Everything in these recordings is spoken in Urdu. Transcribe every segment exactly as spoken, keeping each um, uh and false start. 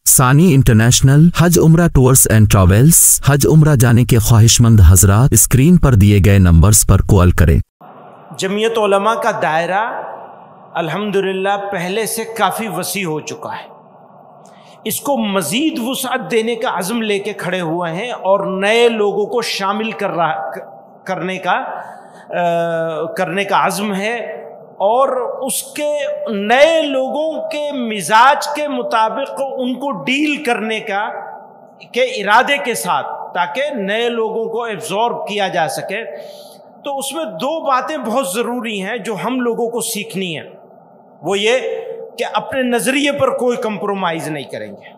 ثانی انٹرنیشنل حج عمرہ ٹورز اینڈ ٹریولز۔ حج عمرہ جانے کے خواہشمند حضرات اسکرین پر دیے گئے نمبرز پر کال کریں۔ جمعیت علماء کا دائرہ الحمدللہ پہلے سے کافی وسیع ہو چکا ہے، اس کو مزید وسعت دینے کا عزم لے کے کھڑے ہوئے ہیں اور نئے لوگوں کو شامل کر رہا کرنے کا کرنے کا عزم ہے، اور اس کے نئے لوگوں کے مزاج کے مطابق ان کو ڈیل کرنے کا کے ارادے کے ساتھ، تاکہ نئے لوگوں کو ایبزارب کیا جا سکے۔ تو اس میں دو باتیں بہت ضروری ہیں جو ہم لوگوں کو سیکھنی ہیں، وہ یہ کہ اپنے نظریے پر کوئی کمپرومائز نہیں کریں گے۔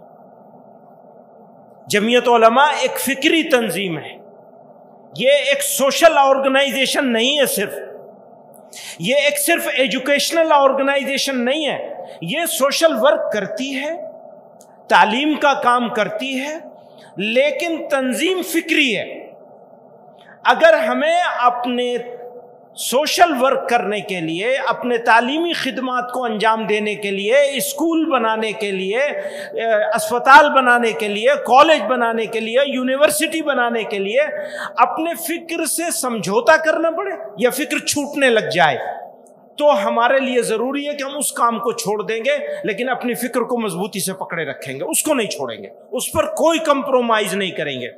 جمعیت علماء ایک فکری تنظیم ہے، یہ ایک سوشل آرگنائزیشن نہیں ہے، صرف یہ ایک صرف ایجوکیشنل آرگنائزیشن نہیں ہے، یہ سوشل ورک کرتی ہے، تعلیم کا کام کرتی ہے، لیکن تنظیم فکری ہے۔ اگر ہمیں اپنے سوشل ورک کرنے کے لیے، اپنے تعلیمی خدمات کو انجام دینے کے لیے، اسکول بنانے کے لیے، اسپتال بنانے کے لیے، کالج بنانے کے لیے، یونیورسٹی بنانے کے لیے اپنے فکر سے سمجھوتا کرنا پڑے یا فکر چھوٹنے لگ جائے، تو ہمارے لیے ضروری ہے کہ ہم اس کام کو چھوڑ دیں گے، لیکن اپنی فکر کو مضبوطی سے پکڑے رکھیں گے، اس کو نہیں چھوڑیں گے، اس پر کوئی کمپرومائز نہیں کریں گے۔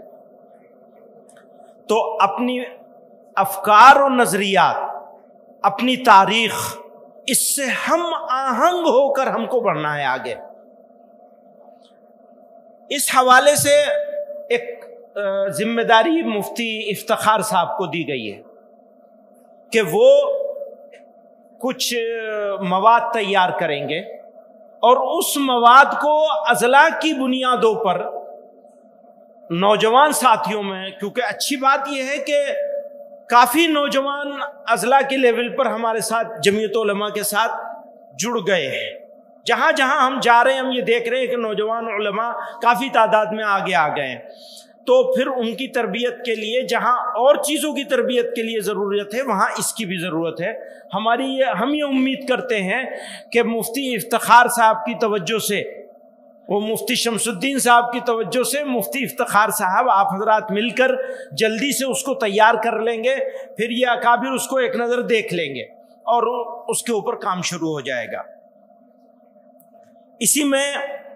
تو اپنی افکار و نظریات، اپنی تاریخ، اس سے ہم آہنگ ہو کر ہم کو بڑھنا ہے آگے۔ اس حوالے سے ایک ذمہ داری مفتی افتخار صاحب کو دی گئی ہے کہ وہ کچھ مواد تیار کریں گے، اور اس مواد کو اضلاع کی بنیادوں پر نوجوان ساتھیوں میں، کیونکہ اچھی بات یہ ہے کہ کافی نوجوان اضلاع کے لیول پر ہمارے ساتھ جمعیت علماء کے ساتھ جڑ گئے ہیں، جہاں جہاں ہم جا رہے ہیں ہم یہ دیکھ رہے ہیں کہ نوجوان علماء کافی تعداد میں آگے آ گئے ہیں۔ تو پھر ان کی تربیت کے لیے جہاں اور چیزوں کی تربیت کے لیے ضرورت ہے، وہاں اس کی بھی ضرورت ہے۔ ہماری یہ ہم یہ امید کرتے ہیں کہ مفتی افتخار صاحب کی توجہ سے، وہ مفتی شمس الدین صاحب کی توجہ سے، مفتی افتخار صاحب آپ حضرات مل کر جلدی سے اس کو تیار کر لیں گے، پھر یہ اکابر اس کو ایک نظر دیکھ لیں گے اور اس کے اوپر کام شروع ہو جائے گا۔ اسی میں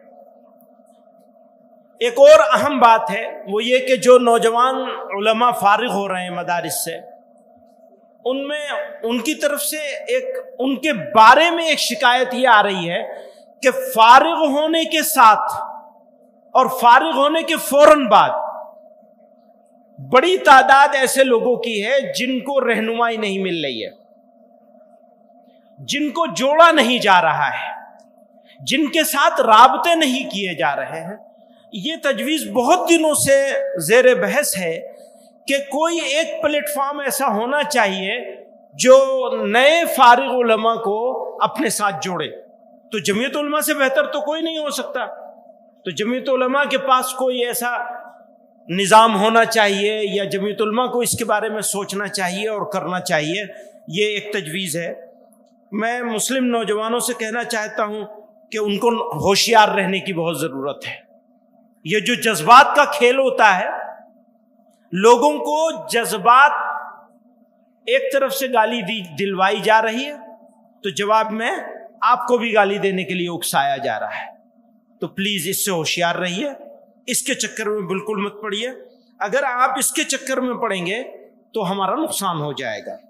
ایک اور اہم بات ہے، وہ یہ کہ جو نوجوان علماء فارغ ہو رہے ہیں مدارس سے، ان میں ان کی طرف سے ایک ان کے بارے میں ایک شکایت یہ آ رہی ہے کہ فارغ ہونے کے ساتھ اور فارغ ہونے کے فوراً بعد بڑی تعداد ایسے لوگوں کی ہے جن کو رہنمائی نہیں مل رہی ہے، جن کو جوڑا نہیں جا رہا ہے، جن کے ساتھ رابطے نہیں کیے جا رہے ہیں۔ یہ تجویز بہت دنوں سے زیر بحث ہے کہ کوئی ایک پلیٹ فارم ایسا ہونا چاہیے جو نئے فارغ علماء کو اپنے ساتھ جوڑے۔ تو جمعیت علماء سے بہتر تو کوئی نہیں ہو سکتا، تو جمعیت علماء کے پاس کوئی ایسا نظام ہونا چاہیے، یا جمعیت علماء کو اس کے بارے میں سوچنا چاہیے اور کرنا چاہیے۔ یہ ایک تجویز ہے۔ میں مسلم نوجوانوں سے کہنا چاہتا ہوں کہ ان کو ہوشیار رہنے کی بہت ضرورت ہے۔ یہ جو جذبات کا کھیل ہوتا ہے، لوگوں کو جذبات ایک طرف سے گالی دی دلوائی جا رہی ہے، تو جواب میں آپ کو بھی گالی دینے کے لیے اکسایا جا رہا ہے۔ تو پلیز اس سے ہوشیار رہیے، اس کے چکر میں بالکل مت پڑیے۔ اگر آپ اس کے چکر میں پڑیں گے تو ہمارا نقصان ہو جائے گا۔